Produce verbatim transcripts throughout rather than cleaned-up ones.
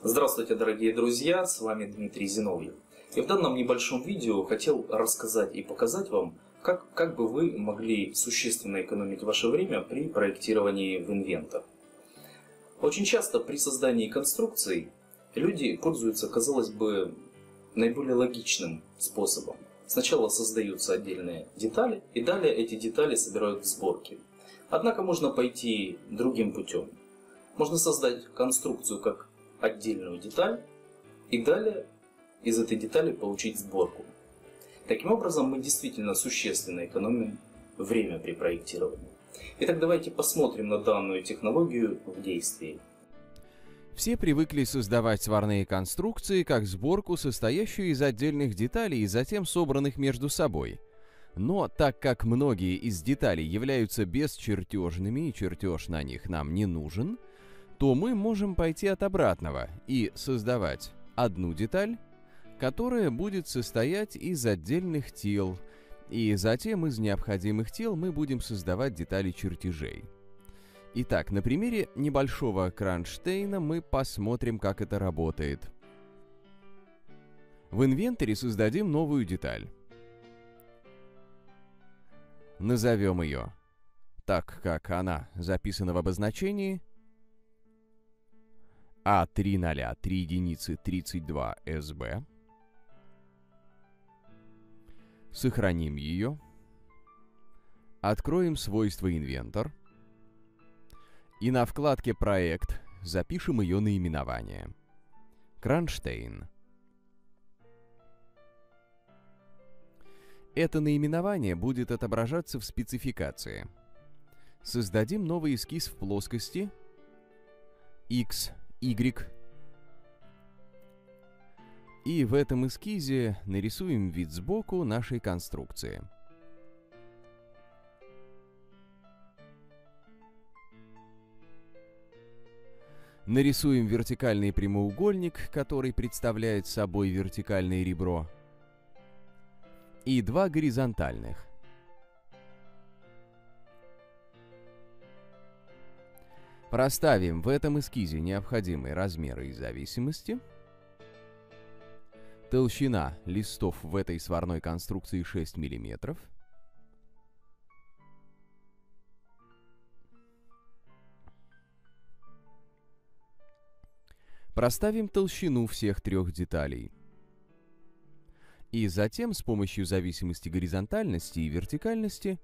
Здравствуйте, дорогие друзья, с вами Дмитрий Зиновьев. И в данном небольшом видео хотел рассказать и показать вам, как, как бы вы могли существенно экономить ваше время при проектировании в Inventor. Очень часто при создании конструкций люди пользуются, казалось бы, наиболее логичным способом. Сначала создаются отдельные детали, и далее эти детали собирают в сборке. Однако можно пойти другим путем. Можно создать конструкцию как отдельную деталь, и далее из этой детали получить сборку. Таким образом, мы действительно существенно экономим время при проектировании. Итак, давайте посмотрим на данную технологию в действии. Все привыкли создавать сварные конструкции как сборку, состоящую из отдельных деталей и затем собранных между собой. Но так как многие из деталей являются бесчертежными и чертеж на них нам не нужен, то мы можем пойти от обратного и создавать одну деталь, которая будет состоять из отдельных тел, и затем из необходимых тел мы будем создавать детали чертежей. Итак, на примере небольшого кронштейна мы посмотрим, как это работает. В инвентаре создадим новую деталь. Назовем ее так, как она записана в обозначении А три ноль три единицы тридцать два эс бэ. Сохраним ее. Откроем свойства Inventor. И на вкладке «Проект» запишем ее наименование. Кронштейн. Это наименование будет отображаться в спецификации. Создадим новый эскиз в плоскости X, Y. И в этом эскизе нарисуем вид сбоку нашей конструкции. Нарисуем вертикальный прямоугольник, который представляет собой вертикальное ребро, и два горизонтальных. Проставим в этом эскизе необходимые размеры и зависимости. Толщина листов в этой сварной конструкции шесть миллиметров. Проставим толщину всех трех деталей. И затем с помощью зависимости горизонтальности и вертикальности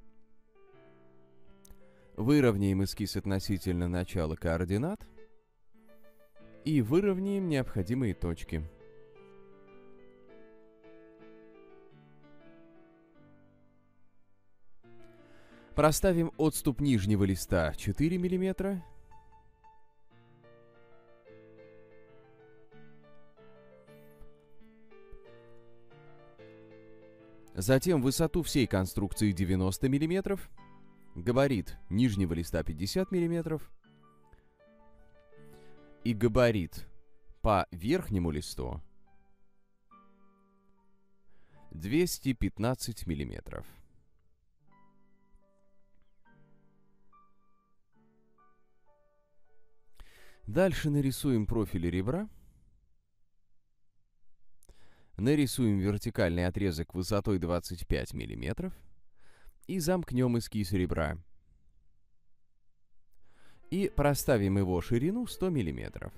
выровняем эскиз относительно начала координат и выровняем необходимые точки. Проставим отступ нижнего листа четыре миллиметра. Затем высоту всей конструкции девяносто миллиметров, габарит нижнего листа пятьдесят миллиметров и габарит по верхнему листу двести пятнадцать миллиметров. Дальше нарисуем профиль ребра. Нарисуем вертикальный отрезок высотой двадцать пять миллиметров и замкнем эскиз ребра. И проставим его ширину сто миллиметров.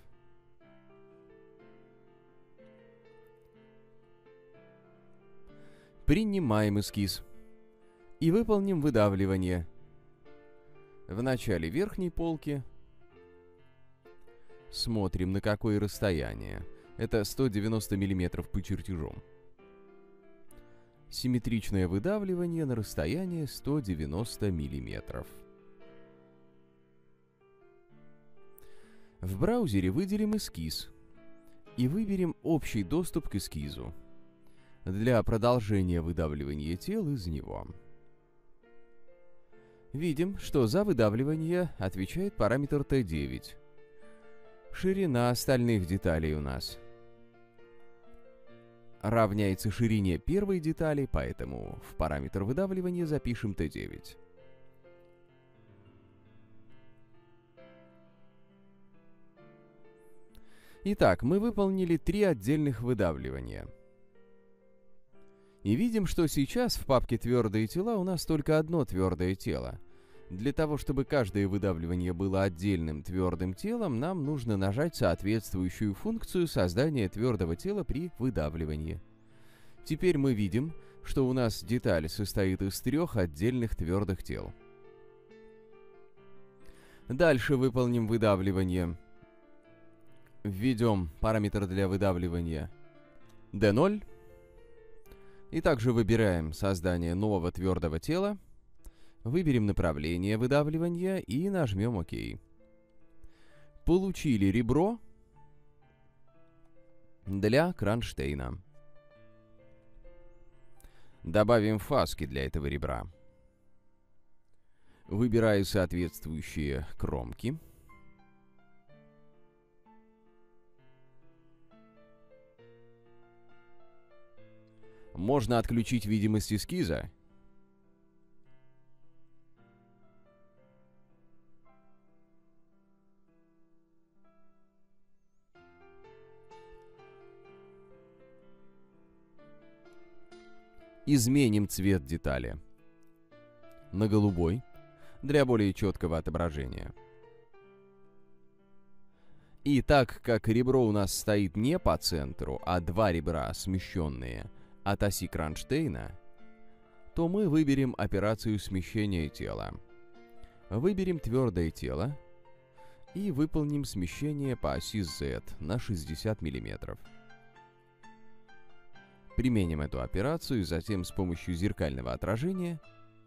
Принимаем эскиз и выполним выдавливание. В начале верхней полки смотрим, на какое расстояние. Это сто девяносто миллиметров по чертежу. Симметричное выдавливание на расстояние сто девяносто миллиметров. В браузере выделим эскиз и выберем общий доступ к эскизу для продолжения выдавливания тел из него. Видим, что за выдавливание отвечает параметр тэ девять. Ширина остальных деталей у нас равняется ширине первой детали, поэтому в параметр выдавливания запишем тэ девять. Итак, мы выполнили три отдельных выдавливания. И видим, что сейчас в папке «Твердые тела» у нас только одно твердое тело. Для того, чтобы каждое выдавливание было отдельным твердым телом, нам нужно нажать соответствующую функцию создания твердого тела при выдавливании. Теперь мы видим, что у нас деталь состоит из трех отдельных твердых тел. Дальше выполним выдавливание. Введем параметр для выдавливания ди ноль. И также выбираем создание нового твердого тела. Выберем направление выдавливания и нажмем ОК. Получили ребро для кронштейна. Добавим фаски для этого ребра. Выбираю соответствующие кромки. Можно отключить видимость эскиза. Изменим цвет детали на голубой для более четкого отображения. И так как ребро у нас стоит не по центру, а два ребра смещенные от оси кронштейна, то мы выберем операцию смещения тела. Выберем твердое тело и выполним смещение по оси Z на шестьдесят миллиметров. Применим эту операцию, и затем с помощью зеркального отражения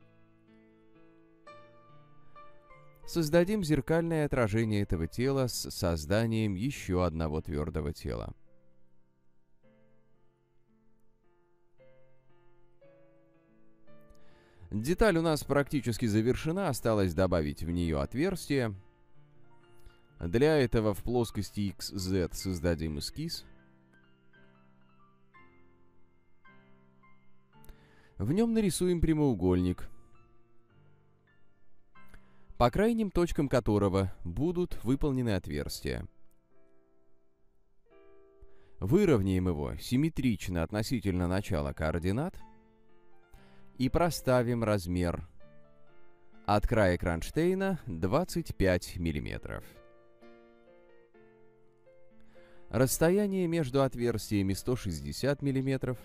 создадим зеркальное отражение этого тела с созданием еще одного твердого тела. Деталь у нас практически завершена, осталось добавить в нее отверстие. Для этого в плоскости икс зет создадим эскиз. В нем нарисуем прямоугольник, по крайним точкам которого будут выполнены отверстия. Выровняем его симметрично относительно начала координат и проставим размер от края кронштейна двадцать пять миллиметров. Расстояние между отверстиями сто шестьдесят миллиметров.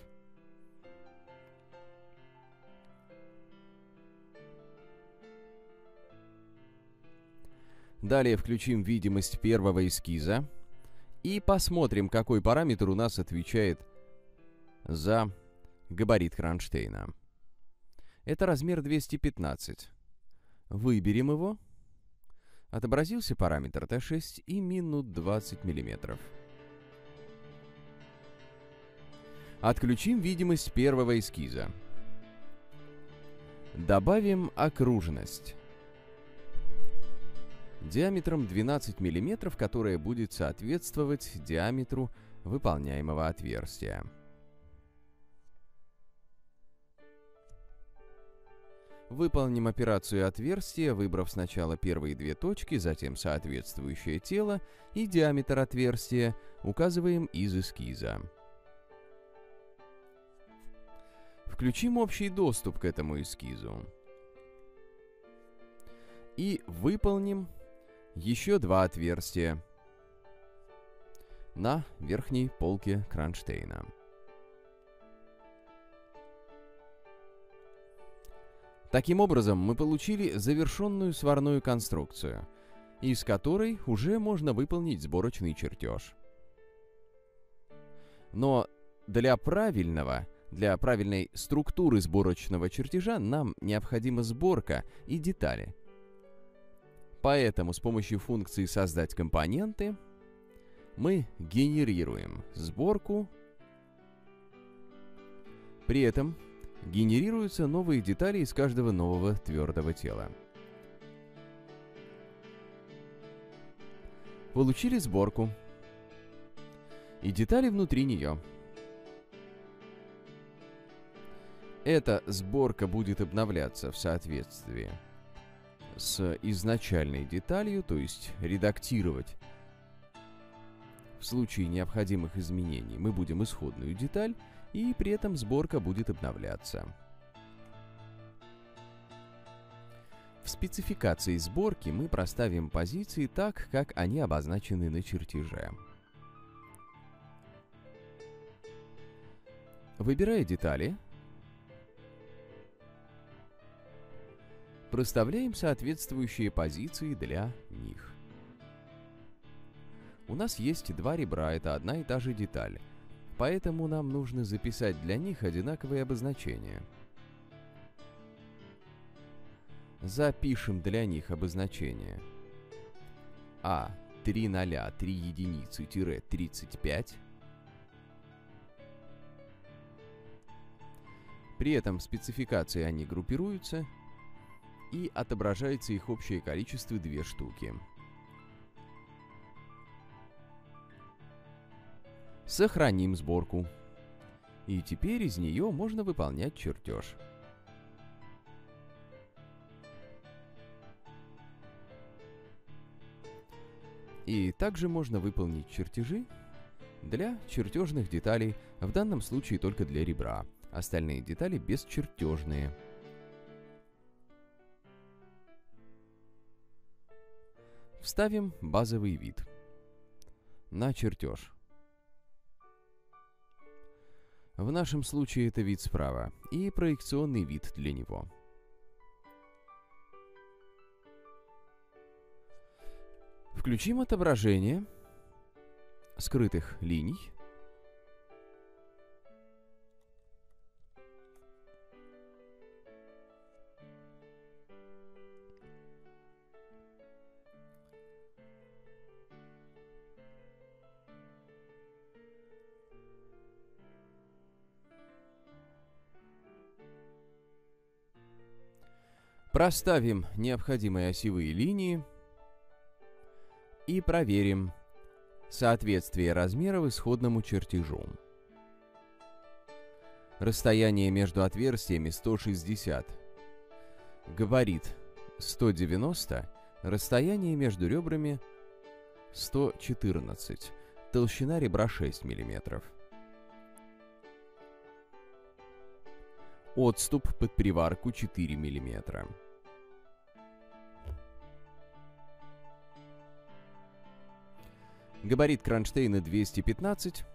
Далее включим видимость первого эскиза и посмотрим, какой параметр у нас отвечает за габарит кронштейна. Это размер двести пятнадцать. Выберем его. Отобразился параметр тэ шесть и минут двадцать миллиметров. Отключим видимость первого эскиза. Добавим окружность диаметром двенадцать миллиметров, которая будет соответствовать диаметру выполняемого отверстия. Выполним операцию отверстия, выбрав сначала первые две точки, затем соответствующее тело и диаметр отверстия указываем из эскиза. Включим общий доступ к этому эскизу. И выполним еще два отверстия на верхней полке кронштейна. Таким образом, мы получили завершенную сварную конструкцию, из которой уже можно выполнить сборочный чертеж. Но для правильного, для правильной структуры сборочного чертежа нам необходима сборка и детали. Поэтому с помощью функции «Создать компоненты» мы генерируем сборку. При этом генерируются новые детали из каждого нового твердого тела. Получили сборку и детали внутри нее. Эта сборка будет обновляться в соответствии с изначальной деталью, то есть редактировать В случае необходимых изменений мы будем исходную деталь, и при этом сборка будет обновляться. В спецификации сборки мы проставим позиции так, как они обозначены на чертеже. Выбирая детали, проставляем соответствующие позиции для них. У нас есть два ребра, это одна и та же деталь, поэтому нам нужно записать для них одинаковые обозначения. Запишем для них обозначение А три ноль три единицы тридцать пять. При этом в спецификации они группируются, и отображается их общее количество две штуки. Сохраним сборку. И теперь из нее можно выполнять чертеж. И также можно выполнить чертежи для чертежных деталей, в данном случае только для ребра. Остальные детали бесчертежные. Вставим базовый вид на чертеж. В нашем случае это вид справа и проекционный вид для него. Включим отображение скрытых линий. Проставим необходимые осевые линии и проверим соответствие размеров исходному чертежу. Расстояние между отверстиями сто шестьдесят, габарит сто девяносто, расстояние между ребрами сто четырнадцать, толщина ребра шесть миллиметров. Отступ под приварку четыре миллиметра. Габарит кронштейна двести пятнадцать.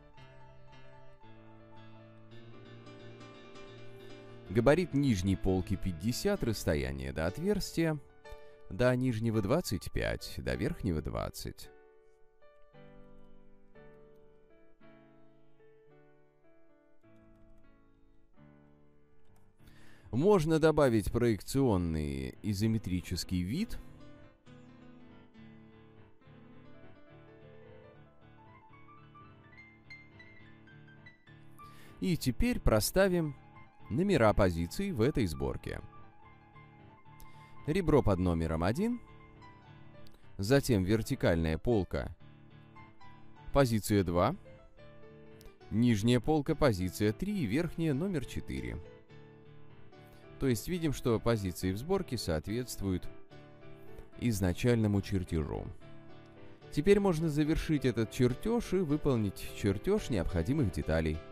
Габарит нижней полки пятьдесят, расстояние до отверстия, до нижнего двадцать пять, до верхнего двадцать. Можно добавить проекционный изометрический вид. И теперь проставим номера позиций в этой сборке. Ребро под номером один, затем вертикальная полка, позиция два, нижняя полка, позиция три и верхняя номер четыре. То есть видим, что позиции в сборке соответствуют изначальному чертежу. Теперь можно завершить этот чертеж и выполнить чертеж необходимых деталей.